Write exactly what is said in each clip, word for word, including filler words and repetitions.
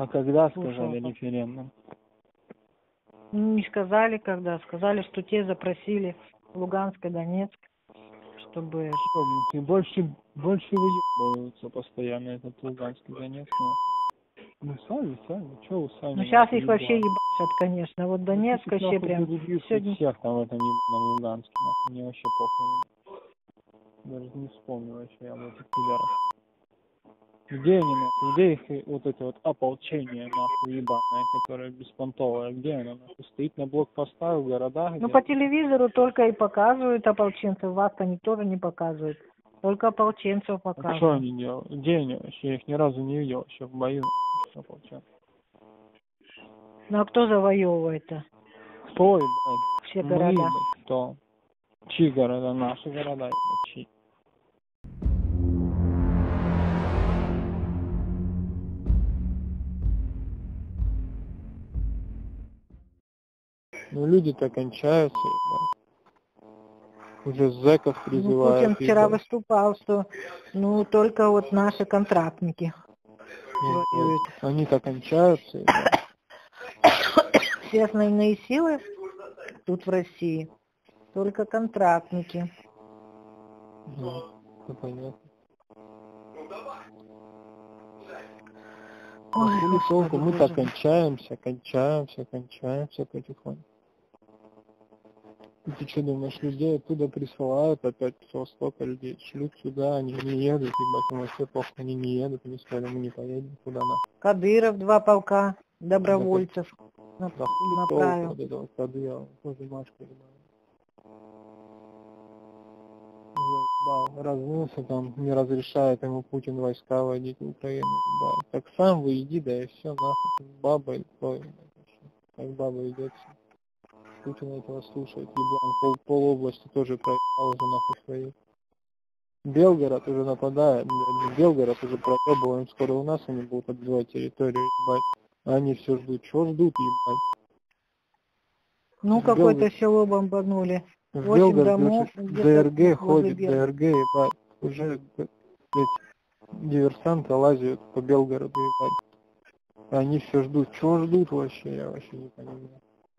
А когда Слушала. сказали референдум? Не сказали, когда. Сказали, что те запросили Луганск и Донецк, чтобы... Что, блин, больше, больше выебываются постоянно этот Луганск и Донецк. Ну, сами, сами, что вы сами? Ну, сейчас их вообще ебашат, конечно. Вот Донецк ну, вообще прям сегодня... всех там в этом ебаном Луганске, нахуй, мне вообще похуй. Даже не вспомнил вообще об этих пидорах. Где они, нахуй, где их вот это вот ополчение, нахуй, ебаное, которое беспонтовое, где оно, нахуй, стоит на блокпостах в городах? Ну, по телевизору только и показывают ополченцев, вас-то никто же не показывает. Только ополченцев показывают. А что они делают? Где они вообще? Я их ни разу не видел вообще в бою, ополченцев. Ну, а кто завоевывает-то? Кто, ебать? Все Мы, города. ебать, кто? Чьи города? Наши города, ебать, чьи? Ну, люди-то кончаются, ебать. Уже зэков призывают. Ну, Путин вчера ебать. Выступал, что, ну, только вот наши контрактники воюют. Они-то кончаются, ебать. Все основные силы тут в России, только контрактники. Ну, это понятно. Ой, толку? Мы так кончаемся, кончаемся, кончаемся потихоньку. И ты что думаешь, людей оттуда присылают опять с Востока, людей шлют сюда, они не едут, ебать, им вообще плохо, они не едут, они сказали, мы не поедем куда на. Кадыров два полка добровольцев да, нап направил. Вот этого Кадырова, тоже Машка, ебать. Размылся там, не разрешает ему Путин войска водить в Украину, ебать. Так сам вы иди, да и все, нахуй, баба и то, как баба идет. Путин этого слушает, еблан, пол, пол области тоже проебал уже нахуй свои. Белгород уже нападает, блядь, Белгород уже проебываем, скоро у нас они будут отбивать территорию, ебать. А они все ждут, чего ждут, ебать? Ну, какое-то село бомбанули. В Белгороде ДРГ ходит, ДРГ, ебать. Уже, блядь, диверсанты лазят по Белгороду, ебать. Они все ждут. Чего ждут вообще, я вообще не понимаю.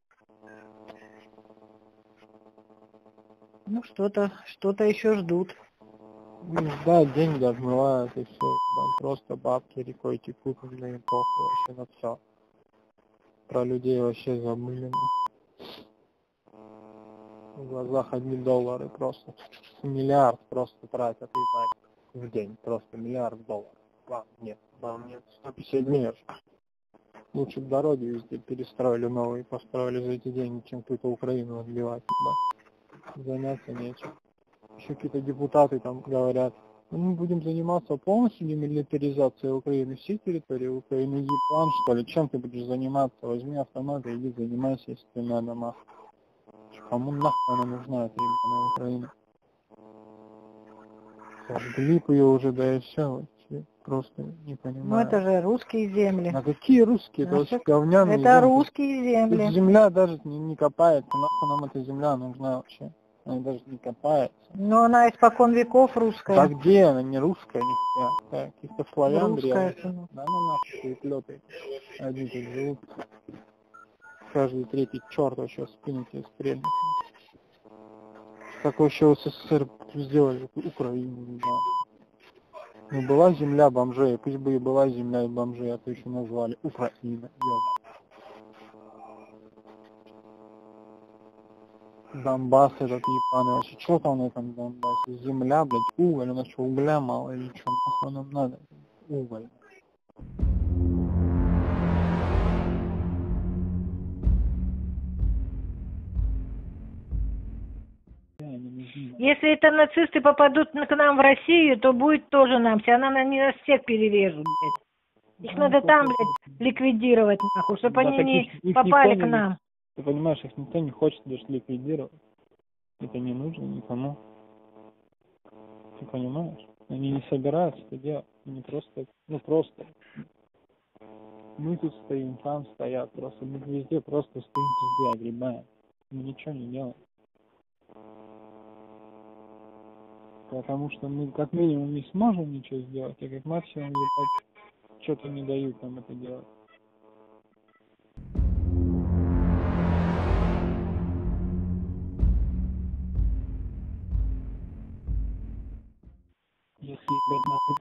Ну, что-то, что-то еще ждут. Ну, да, деньги отмывают и все, ебать. Просто бабки рекой текут, на им похуй вообще на все. Про людей вообще забыли. В глазах одни доллары просто. Миллиард просто тратят, ебать, в день. Просто миллиард долларов. Вам нет, вам нет. сто пятьдесят дней. Лучше бы дороги везде перестроили новые, построили за эти деньги, чем какую-то Украину отбивать, ебать. Заняться нечем. Еще какие-то депутаты там говорят, ну, мы будем заниматься полностью демилитаризацией Украины, всей территории Украины. Еблан, что ли? Чем ты будешь заниматься? Возьми автомат и иди занимайся, если ты на домах. Кому нахуй она нужна, эта ебаная Украина? Сожгли ее уже, да и все. Просто не понимаю. Ну, это же русские земли. А какие русские? Это вообще говняные Это земли. русские земли. Тут земля даже не, не копается. Нахуй нам эта земля нужна вообще? Она даже не копается. Но она испокон веков русская. Да где она? Не русская, нихуя. Каких-то славян русская. Да ну нахуй, переплеты. Одни тут живут. Каждый третий черт вообще в спину тебе стрельнет. Как вообще в СССР сделали Украину, да. Ну была земля бомжей, пусть бы и была земля и бомжей, а то еще назвали Украина. Донбасс этот ебаный, вообще что там на этом Донбассе? Земля, блядь, уголь, у нас что, угля мало или что, нахуй нам надо? Уголь. Если это нацисты попадут к нам в Россию, то будет тоже нам. Все, она на нас всех перережут, блядь. Их ну, надо там, блядь, ликвидировать, нахуй, чтобы да, они не их попали к нам. Ты понимаешь, их никто не хочет даже ликвидировать. Это не нужно никому. Ты понимаешь? Они не собираются это делать. Они просто, ну просто. Мы тут стоим, там стоят, просто мы везде просто стоим, везде огребаем. Мы ничего не делаем. Потому что мы как минимум не сможем ничего сделать, а как максимум, ебать, что-то не дают нам это делать. если, блядь, нахуй,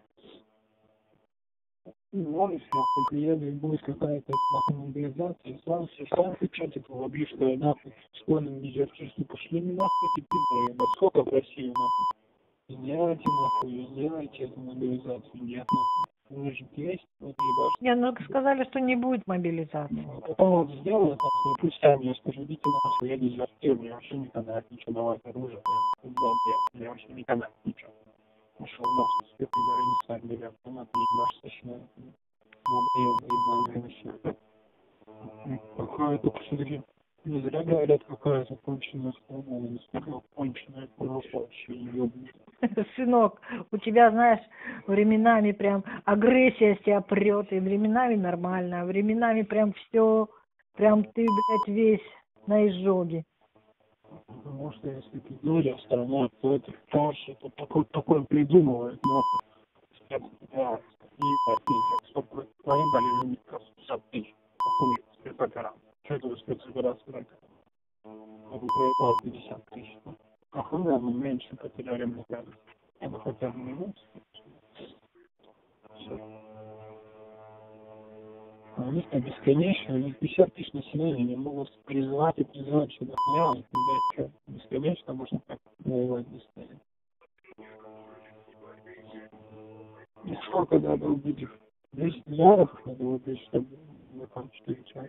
молишь, нахуй, приеду и будет какая-то, нахуй, мобилизация, сразу все сам в чате повобью, что я, нахуй, школьным дезертирством, пошли мне нахуй эти пидоры, ебать, сколько в России, нахуй. Сделайте, нахуй, сделайте эту мобилизацию, нет, нахуй. Вы же есть, вот ебашь. Не, ну сказали, что не будет мобилизации. Ну, потом вот сделают, нахуй, пусть сами мне скажут, идите нахуй, я дезертир, мне вообще не канает ничего давать оружие, я долбец, мне вообще не канает ничего. Ушел нахуй, все пидоры не сами берет, автомат, не ебашь, точно, долбоёбы, ебаные вообще. Какая-то, посмотри, не зря говорят, какая-то конченая страна, я не сказал, конченая просто вообще ебаная. Сынок, у тебя, знаешь, временами прям агрессия с тебя прет, и временами нормально, а временами прям все, прям ты, блядь, весь на изжоге. Потому что если ты дуря страна, то это тоже это такой, такой придумывает, нахуй. Спецоперация. Ебать, сколько поебали люди, пятьдесят тысяч. Какую спецоперацию? Что это за спецоперация такая? Я бы проебал пятьдесят тысяч. Охуенно, мы меньше потеряли, мне кажется. Я бы хотя бы минут. Все. А у них там бесконечно, у них пятьдесят тысяч населения, они могут призывать и призывать что-то делать, блядь, что, бесконечно можно так воевать бесконечно. И сколько надо убить их? десять миллиардов надо убить, чтобы закончить изучать.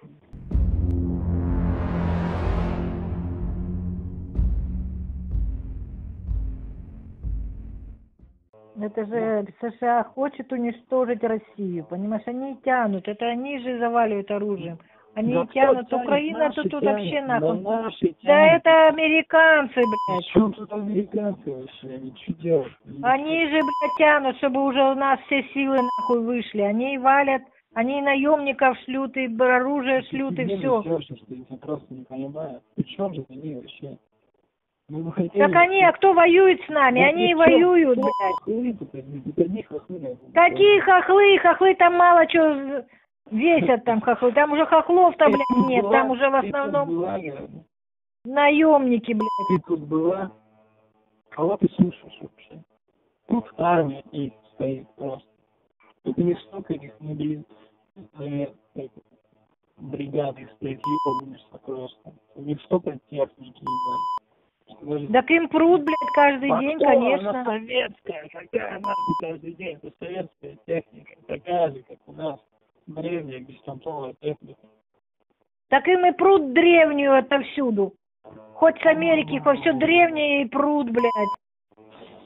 Это же США хочет уничтожить Россию, понимаешь? Они тянут, это они же заваливают оружием. Они да тянут, Украина тут, тут вообще нахуй. Да, да это американцы, блядь. Что тут американцы вообще? Они что делают? Они же, блядь, тянут, чтобы уже у нас все силы нахуй вышли. Они валят, они наемников шлют, и оружие шлют, и все. Я просто не понимаю. При чем же они вообще? Ну, хотели... Так они, а кто воюет с нами? Вот они и воюют, блядь. Какие хохлы? Хохлы там мало что весят там хохлы. Там уже хохлов-то, блядь, нет. Была, там уже в основном была, наемники, блядь. Ты тут была? Кого ты слушаешь вообще? Тут армия и стоит просто. Тут не столько этих мобилизованных бригады стоит, ебаешься просто. У них столько техники, ебать. Так им прут, блядь, каждый а день, кто? конечно. Она советская, какая нахуй каждый день? Это советская техника, такая же, как у нас. Древняя, беспонтовая техника. Так им и прут древнюю отовсюду. Хоть с Америки, хоть все древнее и прут, блядь.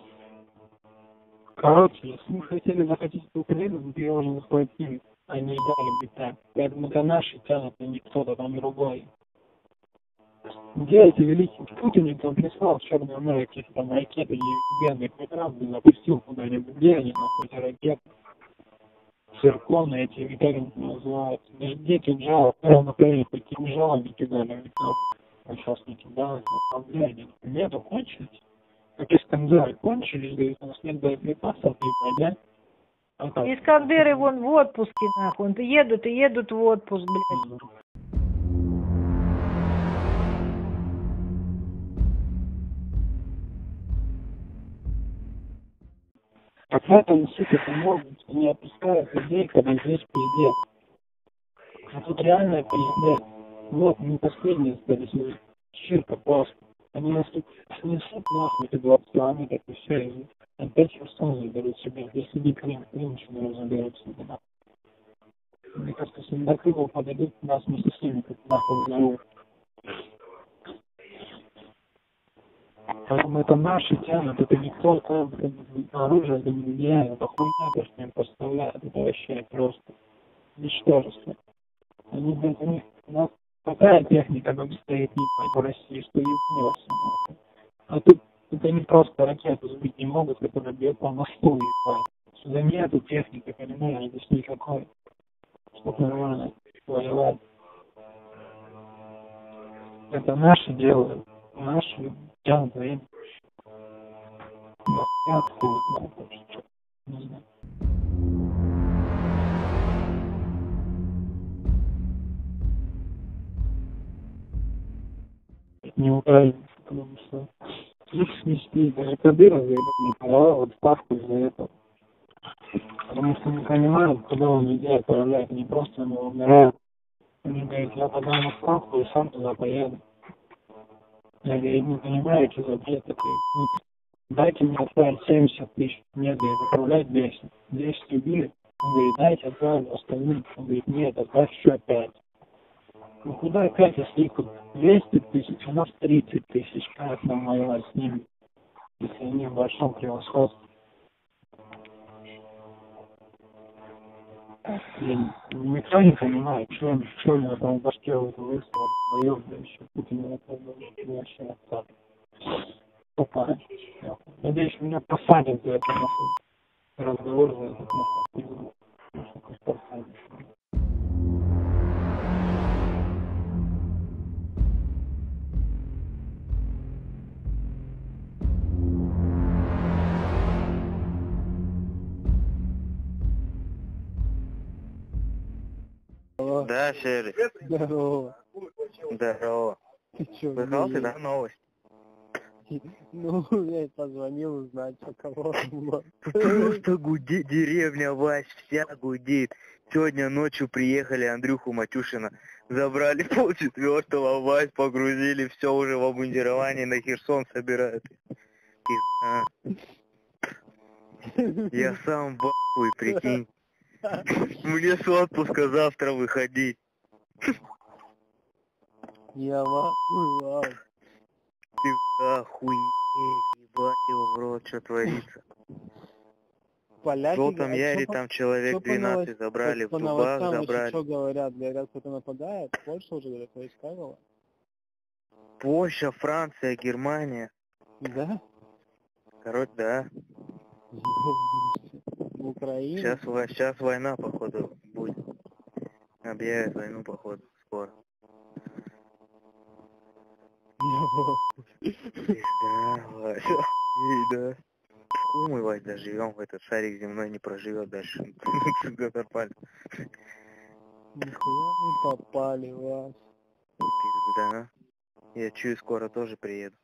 Короче, если мы хотели захватить Украину, мы ее уже захватили. Они дали бы так. Поэтому это наши тянут, а не кто-то там другой. Где эти великие? Путин там прислал в Черное море какие-то там ракеты ебаные, хоть раз бы запустил куда-нибудь. Где они, нахуй, эти ракеты? Церковные эти, или как они называются? Везде кинжалы, прямо на колени по кинжалам не кидали. А сейчас не кидают, на самом деле. Нету, кончились. Как Искандеры кончились, говорит, у нас нет боеприпасов, да? А Искандеры вон в отпуске, нахуй. Едут и едут в отпуск, блядь. Так в этом, сука, могут не отпускают людей, когда здесь пиздец. А тут реальная пиздец. Вот, не последние остались, чирка просто. Они нас тут снесут нахуй эти двадцать километров и все, и опять Херсон заберут себе. Если не Крым, Крым еще не заберут себе. Мне кажется, если до Крыма подойдут, нас вместе с ними как нахуй взорвут. Поэтому это наши тянут, это никто там, оружие, это не влияет, это хуйня, то, что им поставляют, это вообще просто ничтожество. Они, блядь, у них, у нас такая техника там стоит, ебать, в России, что ебнется. А тут, тут они просто ракету сбить не могут, которая бьет по мосту, ебать. Сюда нету техники, понимаешь, здесь никакой. Чтоб нормально воевать. Это наши делают, наши тянут время. Я откуда знаю, что не знаю. Не Украина, потому что Их не спит, даже Кадыров не подавал в отставку из-за этого. Потому что не понимают, куда он людей отправляет, не просто они умирают. Они говорят, я подам в отставку и сам туда поеду. Я говорю, не понимаю, что за бред такой. Ну, дайте мне отправить семьдесят тысяч. Нет, говорит, отправлять десять. десять убили. Он говорит, дайте отправить остальным. Он говорит, нет, отправь еще пять. Ну куда опять, если их двести тысяч, у нас тридцать тысяч, как нам воевать с ними, если они в большом превосходстве? Блин, никто не понимает, что он, что он там в башке выставил, боев, да еще Путин это вообще отстал. Опа. Надеюсь, меня посадят за это, нахуй. Разговор за этот, нахуй. Посадят. Да, Шерри. Здорово. Здорово. Ты чё, Слыхал ты, блин? да, новость? Ну, я позвонил узнать, что кого было. Просто гудит деревня, Вась, вся гудит. Сегодня ночью приехали Андрюху Матюшина, забрали полчетвертого, Вась, погрузили, все уже в обмундировании, на Херсон собирают. Пизда. Я сам в ахуе, прикинь. Мне с отпуска завтра выходить. Я в ахуе, Вась. Пизда, охуеть, ебать его в рот, что творится. Поляки, В Желтом а Яре чё по- там человек чё по двенадцать новост- забрали, по в Дубах новостям вообще забрали. что говорят? Говорят, кто-то нападает? Польша уже, говорят, войска была? Польша, Франция, Германия. Да? Короче, да. В Украине? Сейчас, во- сейчас война, походу, будет. Объявят войну, походу, скоро. Да, Вася. И да. Хуй мы, Вась, доживем в этот шарик земной, не проживет дальше. Запали. Нихуя мы попали, Вась. Пизда. Я чую, скоро тоже приеду.